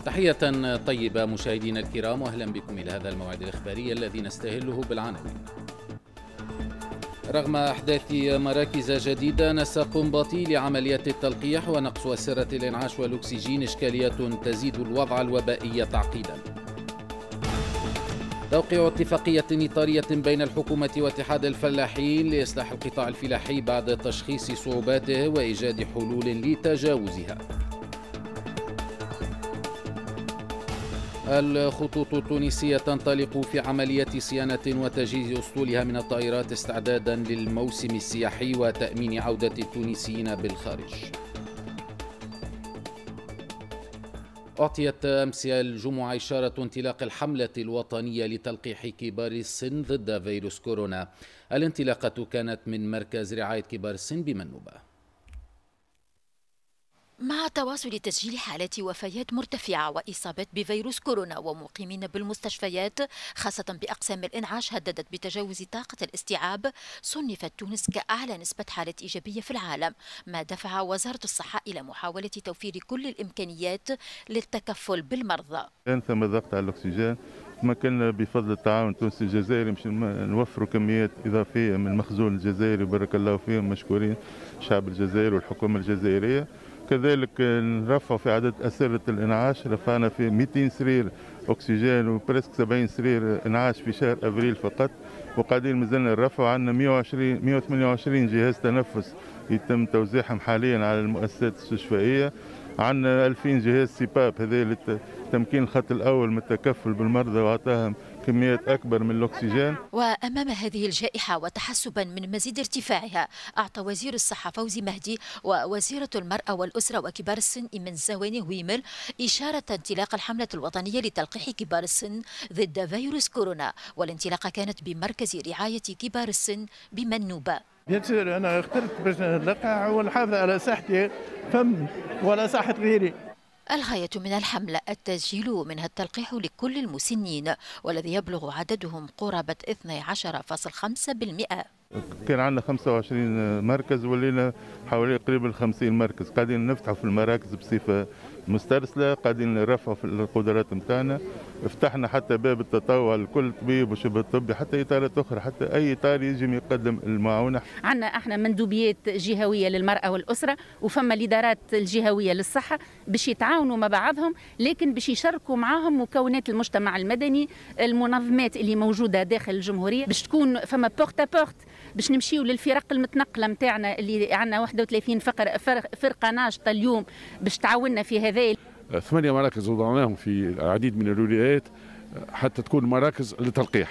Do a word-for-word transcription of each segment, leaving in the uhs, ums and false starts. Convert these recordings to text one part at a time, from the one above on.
تحية طيبة مشاهدينا الكرام، وأهلا بكم إلى هذا الموعد الإخباري الذي نستهله بالعناوين. رغم أحداث مراكز جديدة، نسق بطيء لعمليات التلقيح ونقص أسرة الإنعاش والأكسجين إشكاليات تزيد الوضع الوبائي تعقيدا. توقيع اتفاقية إطارية بين الحكومة واتحاد الفلاحين لإصلاح القطاع الفلاحي بعد تشخيص صعوباته وإيجاد حلول لتجاوزها. الخطوط التونسية تنطلق في عملية صيانة وتجهيز أسطولها من الطائرات استعدادا للموسم السياحي وتأمين عودة التونسيين بالخارج. أعطيت أمس الجمعة إشارة انطلاق الحملة الوطنية لتلقيح كبار السن ضد فيروس كورونا. الانطلاقة كانت من مركز رعاية كبار السن بمنوبة. مع تواصل تسجيل حالات وفيات مرتفعة وإصابات بفيروس كورونا ومقيمين بالمستشفيات خاصة بأقسام الإنعاش هددت بتجاوز طاقة الاستيعاب، صنفت تونس كأعلى نسبة حالات إيجابية في العالم، ما دفع وزارة الصحة إلى محاولة توفير كل الإمكانيات للتكفل بالمرضى. كان ثم ضغط على الأكسجين، ما كان بفضل التعاون التونسي الجزائري مش نوفروا كميات إضافية من المخزون الجزائري، بارك الله فيهم، مشكورين الشعب الجزائري والحكومة الجزائرية. كذلك نرفع في عدد أسرة الإنعاش، رفعنا في مئتين سرير أكسجين وبرسك سبعين سرير إنعاش في شهر أبريل فقط، وقاعدين مازلنا نرفع. عندنا مئة وعشرين مئة وثمانية وعشرين جهاز تنفس يتم توزيعهم حاليا على المؤسسات الاستشفائية. عندنا ألفين جهاز سيباب، هذا لتمكين الخط الأول من التكفل بالمرضى وأعطاهم كميات أكبر من الأكسجين. وأمام هذه الجائحة وتحسبا من مزيد ارتفاعها، أعطى وزير الصحة فوزي مهدي ووزيرة المرأة والأسرة وكبار السن إيمان زواني هويمل إشارة انطلاق الحملة الوطنية لتلقيح كبار السن ضد فيروس كورونا، والانطلاقة كانت بمركز رعاية كبار السن بمنوبة. بيان أنا اخترت باش نلقح ونحافظ على صحتي فم ولا صحة غيري. الغاية من الحملة التسجيل منها التلقيح لكل المسنين، والذي يبلغ عددهم قرابة اثني عشر فاصلة خمسة بالمئة. كان عندنا خمسة وعشرين مركز، ولينا حوالي قريب ال خمسين مركز، قاعدين نفتحوا في المراكز بصفة مسترسلة، قاعدين نرفعوا في القدرات نتاعنا. فتحنا حتى باب التطوع لكل طبيب وشبه طبي، حتى إطارات أخرى، حتى أي إطار يجي يقدم المعونة. عندنا احنا مندوبيات جهوية للمرأة والأسرة، وفما الإدارات الجهوية للصحة باش يتعاونوا مع بعضهم، لكن باش يشاركوا معاهم مكونات المجتمع المدني، المنظمات اللي موجودة داخل الجمهورية، باش تكون فما بورت ا بورت، باش نمشيو للفرق المتنقلة متاعنا اللي عندنا واحد وثلاثين فقر فرقة ناشطة اليوم باش تعاوننا في هذا. ثمانية مراكز وضعناهم في العديد من الولايات حتى تكون مراكز للتلقيح.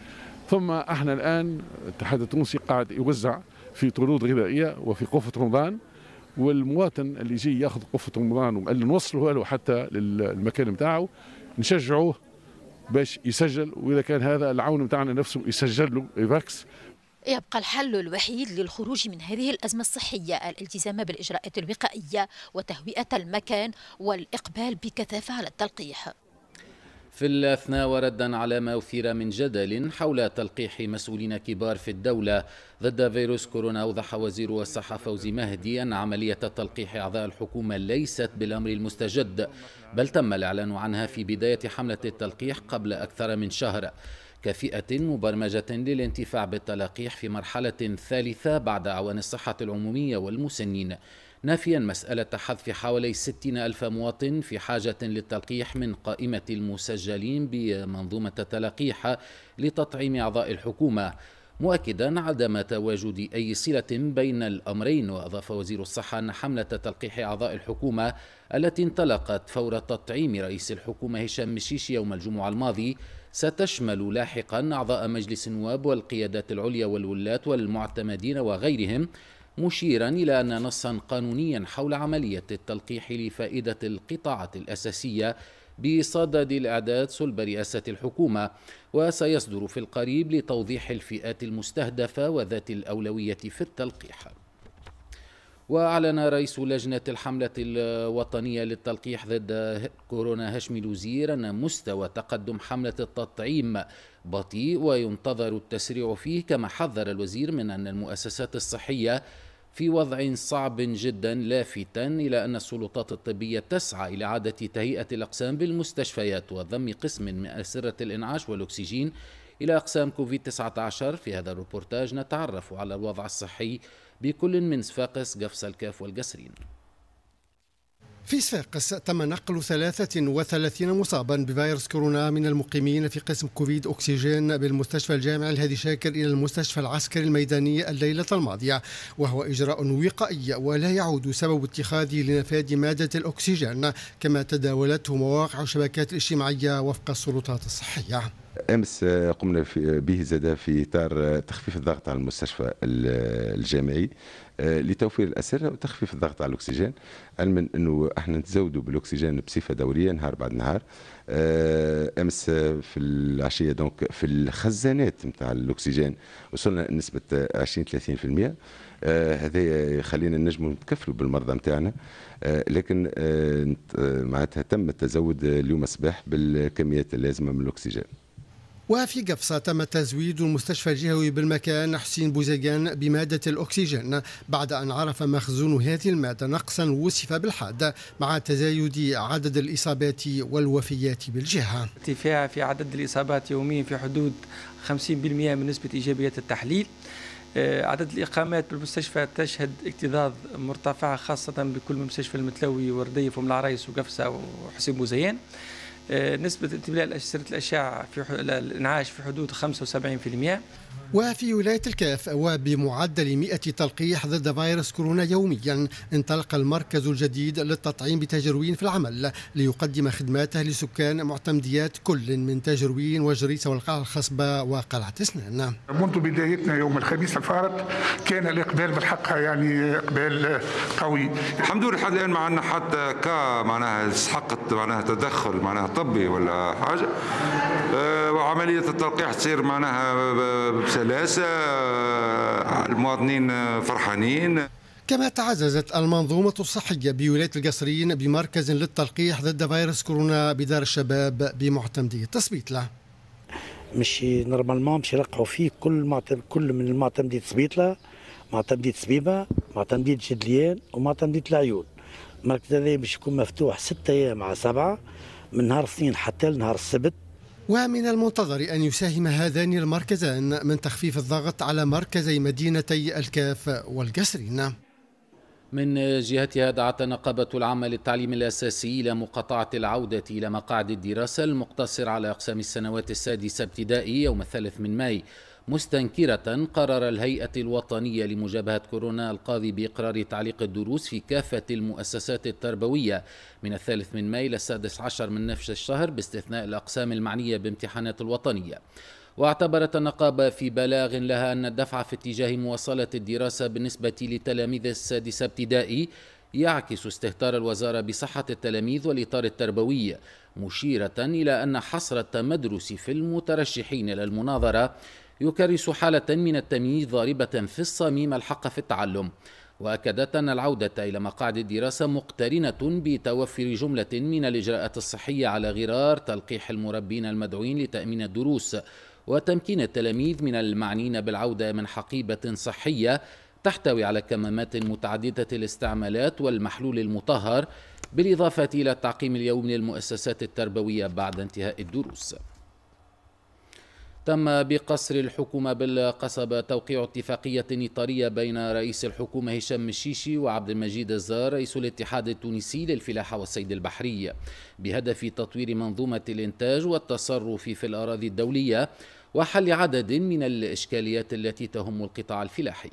ثم احنا الآن الاتحاد التونسي قاعد يوزع في طرود غذائية وفي قفة رمضان، والمواطن اللي يجي ياخذ قفة رمضان واللي نوصله له حتى للمكان نتاعو نشجعوه باش يسجل، وإذا كان هذا العون نتاعنا نفسه يسجل له ايفاكس. يبقى الحل الوحيد للخروج من هذه الأزمة الصحية الالتزام بالإجراءات الوقائية وتهوئة المكان والإقبال بكثافة على التلقيح. في الأثناء وردا على ما أثير من جدل حول تلقيح مسؤولين كبار في الدولة ضد فيروس كورونا، أوضح وزير الصحة فوزي مهدي أن عملية تلقيح أعضاء الحكومة ليست بالأمر المستجد، بل تم الإعلان عنها في بداية حملة التلقيح قبل أكثر من شهر كفئة مبرمجة للانتفاع بالتلقيح في مرحلة ثالثة بعد أعوان الصحة العمومية والمسنين، نافيا مسألة حذف حوالي ستين ألف مواطن في حاجة للتلقيح من قائمة المسجلين بمنظومة التلقيح لتطعيم أعضاء الحكومة، مؤكدا عدم تواجد أي صلة بين الأمرين. وأضاف وزير الصحة أن حملة تلقيح أعضاء الحكومة التي انطلقت فور تطعيم رئيس الحكومة هشام مشيش يوم الجمعة الماضي ستشمل لاحقا أعضاء مجلس النواب والقيادات العليا والولاة والمعتمدين وغيرهم، مشيرا إلى أن نصا قانونيا حول عملية التلقيح لفائدة القطاعات الأساسية بصدد الإعداد صلب رئاسة الحكومة، وسيصدر في القريب لتوضيح الفئات المستهدفة وذات الأولوية في التلقيح. وأعلن رئيس لجنة الحملة الوطنية للتلقيح ضد كورونا هاشمي الوزير أن مستوى تقدم حملة التطعيم بطيء وينتظر التسريع فيه، كما حذر الوزير من أن المؤسسات الصحية في وضع صعب جدا، لافتا إلى أن السلطات الطبية تسعى إلى إعادة تهيئة الأقسام بالمستشفيات وضم قسم من أسرة الإنعاش والأكسجين إلى أقسام كوفيد تسعة عشر. في هذا الروبورتاج نتعرف على الوضع الصحي بكل من صفاقس، قفص الكاف والقصرين. في صفاقس تم نقل ثلاثة وثلاثين مصابا بفيروس كورونا من المقيمين في قسم كوفيد أكسجين بالمستشفى الجامعي الهادي شاكر إلى المستشفى العسكري الميداني الليلة الماضية، وهو إجراء وقائي ولا يعود سبب اتخاذه لنفاذ مادة الأكسجين كما تداولته مواقع الشبكات الاجتماعية وفق السلطات الصحية. أمس قمنا به زاد في إطار تخفيف الضغط على المستشفى الجامعي لتوفير الأسرة وتخفيف الضغط على الأكسجين، علما أنه احنا نتزودوا بالأكسجين بصفة دورية نهار بعد نهار. أمس في العشية دونك في الخزانات نتاع الأكسجين وصلنا لنسبة عشرين ثلاثين بالمئة. هذا يخلينا نجموا نتكفلوا بالمرضى نتاعنا، لكن معناتها تم التزود اليوم الصباح بالكميات اللازمة من الأكسجين. وفي قفصة تم تزويد المستشفى الجهوي بالمكان حسين بوزيغان بمادة الأكسجين بعد أن عرف مخزون هذه المادة نقصا وصف بالحاد مع تزايد عدد الإصابات والوفيات بالجهة. ارتفاع في عدد الإصابات يوميا في حدود خمسين بالمئة من نسبة إيجابية التحليل. عدد الإقامات بالمستشفى تشهد اكتظاظ مرتفع خاصة بكل من مستشفى المتلوي ورديف وأم العرايس وقفصة وحسين بوزيان. نسبة امتلاء أجهزة الأشعة في الإنعاش في حدود خمسة وسبعين بالمئة. وفي ولاية الكاف وبمعدل مئة تلقيح ضد فيروس كورونا يوميا انطلق المركز الجديد للتطعيم بتجروين في العمل ليقدم خدماته لسكان معتمديات كل من تجروين وجريسة والقلعة الخصبة وقلعة سنان. منذ بدايتنا يوم الخميس الفارط كان الإقبال بالحق يعني إقبال قوي. الحمد لله لحد الآن ما عندنا حتى كا معناها استحقت معناها تدخل معناها طبي ولا حاجة، وعملية التلقيح تصير معناها بسلاسة، المواطنين فرحانين. كما تعززت المنظومة الصحية بولاية القصرين بمركز للتلقيح ضد فيروس كورونا بدار الشباب بمعتمدية تسبيطلة. مش نورمالمون مش يلقحوا فيه كل معتمد كل من المعتمدية تسبيطلة، معتمدية سبيبة، معتمدية جدليان ومعتمدية العيون. المركز هذا باش يكون مفتوح ستة أيام على سبعة من نهار الاثنين حتى لنهار السبت. ومن المنتظر أن يساهم هذان المركزان من تخفيف الضغط على مركزي مدينتي الكاف والقصرين. من جهتها دعت النقابة العامة للتعليم الأساسي إلى مقاطعة العودة إلى مقاعد الدراسة المقتصر على أقسام السنوات السادسة ابتدائي يوم الثالث من ماي، مستنكرة قرار الهيئة الوطنية لمجابهة كورونا القاضي بإقرار تعليق الدروس في كافة المؤسسات التربوية من الثالث من ماي للسادس عشر من نفس الشهر باستثناء الأقسام المعنية بامتحانات الوطنية. واعتبرت النقابة في بلاغ لها أن الدفع في اتجاه مواصلة الدراسة بالنسبة لتلاميذ السادسة ابتدائي يعكس استهتار الوزارة بصحة التلاميذ والإطار التربوي، مشيرة إلى أن حصر التمدرس في المترشحين إلى المناظرة يكرس حالة من التمييز ضاربة في الصميم الحق في التعلم. وأكدت أن العودة إلى مقاعد الدراسة مقترنة بتوفر جملة من الإجراءات الصحية على غرار تلقيح المربين المدعوين لتأمين الدروس وتمكين التلاميذ من المعنيين بالعودة من حقيبة صحية تحتوي على كمامات متعددة الاستعمالات والمحلول المطهر، بالإضافة إلى التعقيم اليومي للمؤسسات التربوية بعد انتهاء الدروس. تم بقصر الحكومة بالقصبة توقيع اتفاقية إطارية بين رئيس الحكومة هشام الشيشي وعبد المجيد الزار رئيس الاتحاد التونسي للفلاحة والصيد البحري بهدف تطوير منظومة الإنتاج والتصرف في الأراضي الدولية وحل عدد من الإشكاليات التي تهم القطاع الفلاحي.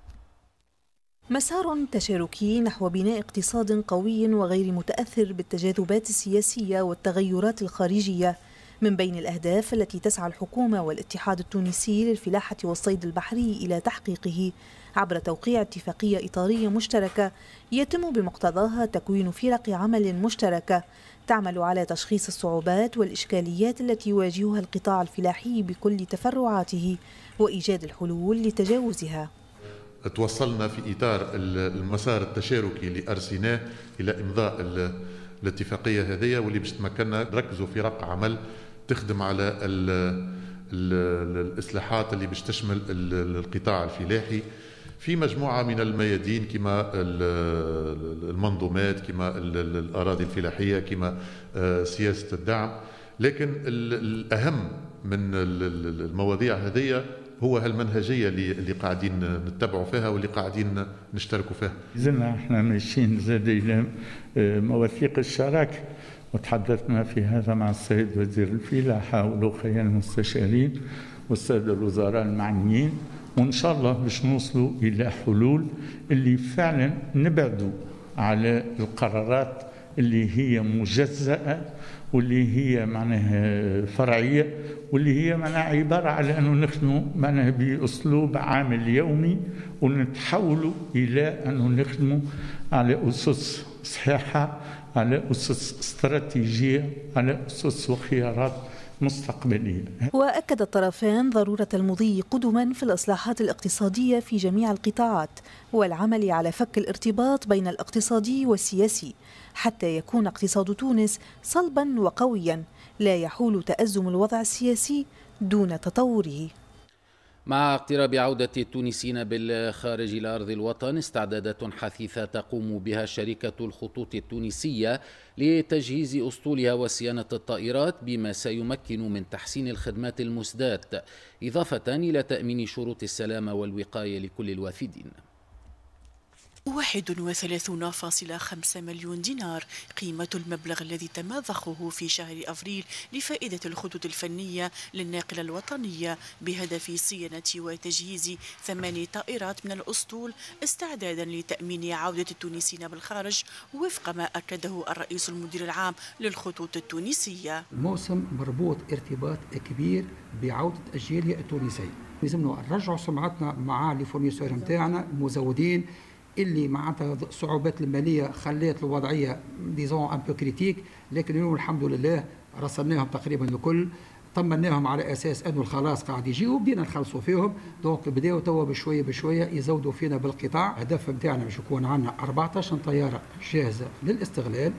مسار تشاركي نحو بناء اقتصاد قوي وغير متأثر بالتجاذبات السياسية والتغيرات الخارجية من بين الأهداف التي تسعى الحكومة والاتحاد التونسي للفلاحة والصيد البحري إلى تحقيقه عبر توقيع اتفاقية إطارية مشتركة يتم بمقتضاها تكوين فرق عمل مشتركة تعمل على تشخيص الصعوبات والإشكاليات التي يواجهها القطاع الفلاحي بكل تفرعاته وإيجاد الحلول لتجاوزها. توصلنا في إطار المسار التشاركي اللي أرسيناه إلى إمضاء الاتفاقية هذه واللي باش تمكننا نركزوا في فرق عمل تخدم على ال ال الإصلاحات اللي باش تشمل القطاع الفلاحي في مجموعة من الميادين كما المنظومات، كما الأراضي الفلاحية، كما سياسة الدعم. لكن الأهم من المواضيع هذه هو هالمنهجية اللي قاعدين نتبعوا فيها واللي قاعدين نشتركوا فيها. زلنا احنا ماشيين زاد إلى مواثيق الشراكة، وتحدثنا في هذا مع السيد وزير الفلاحة والأخويا المستشارين والسادة الوزراء المعنيين، وإن شاء الله باش نوصلوا إلى حلول اللي فعلا نبعدوا على القرارات اللي هي مجزأة واللي هي معناها فرعية واللي هي معناها عبارة على أنه نخدموا معناها بأسلوب عامل يومي، ونتحولوا إلى أنه نخدموا على أسس صحيحة، على أسس استراتيجية، على أسس وخيارات مستقبلية. وأكد الطرفان ضرورة المضي قدما في الإصلاحات الاقتصادية في جميع القطاعات والعمل على فك الارتباط بين الاقتصادي والسياسي حتى يكون اقتصاد تونس صلبا وقويا لا يحول تأزم الوضع السياسي دون تطوره. مع اقتراب عودة التونسيين بالخارج إلى أرض الوطن، استعدادات حثيثة تقوم بها شركة الخطوط التونسية لتجهيز أسطولها وصيانة الطائرات بما سيمكن من تحسين الخدمات المسداة، إضافة إلى تأمين شروط السلامة والوقاية لكل الوافدين. واحد وثلاثون فاصلة خمسة مليون دينار قيمة المبلغ الذي تم ضخه في شهر أفريل لفائدة الخطوط الفنية للناقلة الوطنية بهدف صيانة وتجهيز ثماني طائرات من الأسطول استعدادا لتأمين عودة التونسيين بالخارج، وفق ما أكده الرئيس المدير العام للخطوط التونسية. الموسم مربوط ارتباط كبير بعودة الجالية التونسية، لازمنا نرجعوا سمعتنا مع الفورنيسور نتاعنا المزودين اللي معناتها الصعوبات الماليه خلات الوضعيه ديزون ان بو كريتيك، لكن اليوم الحمد لله رسلناهم تقريبا الكل، طمناهم على اساس انه الخلاص قاعد يجي وبدينا نخلصوا فيهم، دونك بداوا توا بشويه بشويه يزودوا فينا بالقطاع. الهدف نتاعنا باش يكون عندنا أربعطاش طياره جاهزه للاستغلال،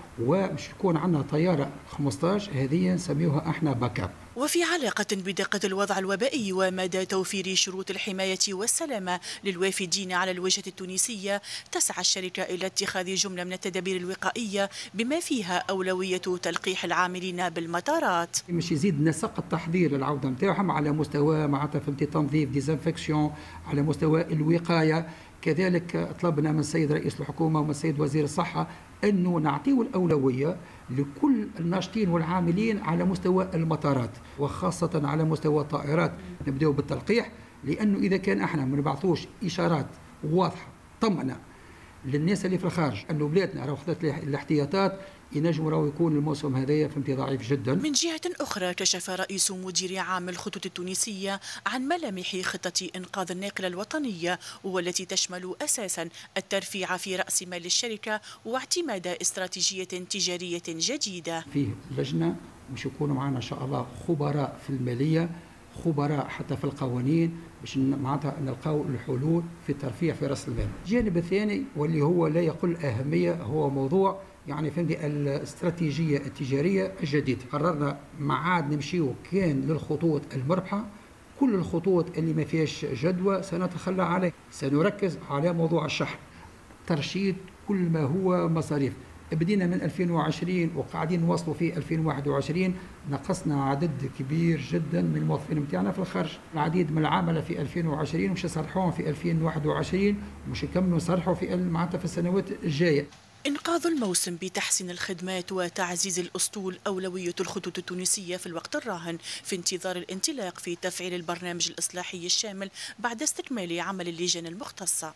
ومش يكون عندنا طياره خمسطاش هذه نسميوها احنا باك اب. وفي علاقة بدقة الوضع الوبائي ومدى توفير شروط الحماية والسلامة للوافدين على الوجهة التونسية، تسعى الشركة إلى اتخاذ جملة من التدابير الوقائية بما فيها أولوية تلقيح العاملين بالمطارات. مش يزيد نسق التحضير للعودة نتاعهم على مستوى معناتها فهمتي تنظيف ديزانفكسيون، على مستوى الوقاية. كذلك طلبنا من السيد رئيس الحكومة ومن السيد وزير الصحة أنه نعطيه الأولوية لكل الناشطين والعاملين على مستوى المطارات، وخاصة على مستوى الطائرات نبدأ بالتلقيح، لأنه إذا كان احنا ما نبعثوش إشارات واضحة طمأنة للناس اللي في الخارج أنه بلادنا راه خذت الاحتياطات، ينجم راهو يكون الموسم هذايا فهمتي ضعيف جدا. من جهة أخرى كشف رئيس مدير عام الخطوط التونسية عن ملامح خطة إنقاذ الناقلة الوطنية، والتي تشمل أساسا الترفيع في رأس مال الشركة واعتماد استراتيجية تجارية جديدة. فيه لجنة مش يكونوا معنا إن شاء الله خبراء في المالية، خبراء حتى في القوانين، باش معناتها نلقاو الحلول في الترفيع في راس المال. الجانب الثاني واللي هو لا يقل أهمية هو موضوع يعني فهمتي الاستراتيجية التجارية الجديدة. قررنا ما عاد نمشيو كان للخطوط المربحة، كل الخطوط اللي ما فيهاش جدوى سنتخلى عليه، سنركز على موضوع الشحن، ترشيد كل ما هو مصاريف. بدينا من ألفين وعشرين وقاعدين نواصلوا في ألفين وواحد وعشرين، نقصنا عدد كبير جدا من الموظفين نتاعنا في الخارج، العديد من العملاء في ألفين وعشرين ومش يصرحوهم في ألفين وواحد وعشرين ومش يكملوا يصرحوا في معناتها في السنوات الجايه. إنقاذ الموسم بتحسين الخدمات وتعزيز الأسطول أولوية الخطوط التونسية في الوقت الراهن، في انتظار الانطلاق في تفعيل البرنامج الإصلاحي الشامل بعد استكمال عمل اللجان المختصة.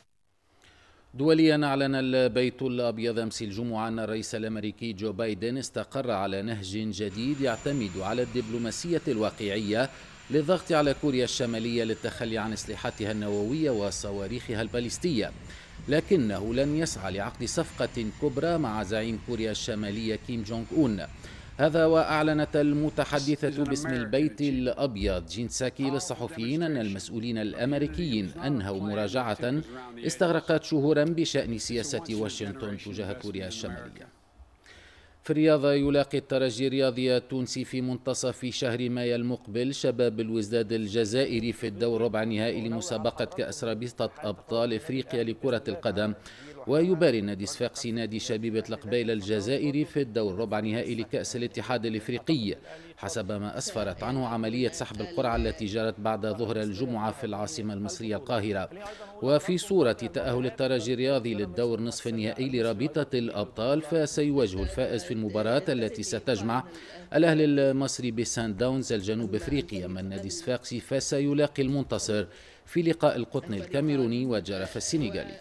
دوليا، أعلن البيت الأبيض أمس الجمعة أن الرئيس الأمريكي جو بايدن استقر على نهج جديد يعتمد على الدبلوماسية الواقعية للضغط على كوريا الشمالية للتخلي عن أسلحتها النووية وصواريخها الباليستية، لكنه لن يسعى لعقد صفقة كبرى مع زعيم كوريا الشمالية كيم جونغ أون. هذا وأعلنت المتحدثة باسم البيت الأبيض جين ساكي للصحفيين أن المسؤولين الأمريكيين أنهوا مراجعة استغرقت شهورا بشأن سياسة واشنطن تجاه كوريا الشمالية. في الرياضة يلاقي الترجي الرياضي التونسي في منتصف شهر مايو المقبل شباب الوزداد الجزائري في الدور ربع النهائي لمسابقة كأس رابطة أبطال إفريقيا لكرة القدم، ويباري نادي صفاقسي نادي شبيبة القبيلة الجزائري في الدور ربع نهائي لكأس الاتحاد الإفريقي، حسب ما أسفرت عنه عملية سحب القرعة التي جرت بعد ظهر الجمعة في العاصمة المصرية القاهرة. وفي صورة تأهل الترجي الرياضي للدور نصف النهائي لرابطة الأبطال، فسيواجه الفائز في المباراة التي ستجمع الأهلي المصري بسان داونز الجنوب أفريقي، أما النادي الصفاقسي فسيلاقي المنتصر في لقاء القطن الكاميروني وجرف السنغالي.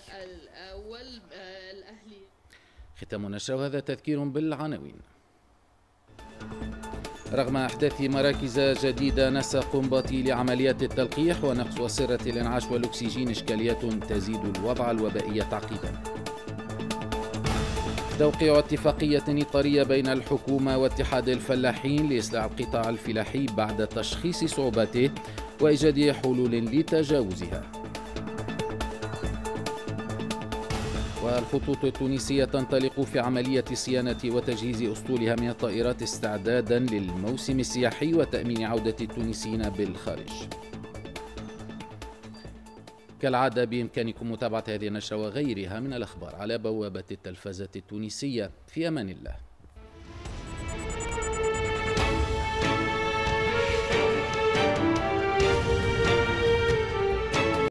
ختام النشرة وهذا تذكير بالعناوين. رغم أحداث مراكز جديدة نسق انباطي لعمليات التلقيح ونقص وسرة الإنعاش والأكسجين إشكاليات تزيد الوضع الوبائي تعقيدا. توقيع اتفاقية إطارية بين الحكومة واتحاد الفلاحين لإصلاح القطاع الفلاحي بعد تشخيص صعوباته وإيجاد حلول لتجاوزها. والخطوط التونسية تنطلق في عملية صيانة وتجهيز أسطولها من الطائرات استعدادا للموسم السياحي وتأمين عودة التونسيين بالخارج. كالعادة بإمكانكم متابعة هذه النشرة وغيرها من الأخبار على بوابة التلفزة التونسية. في أمان الله.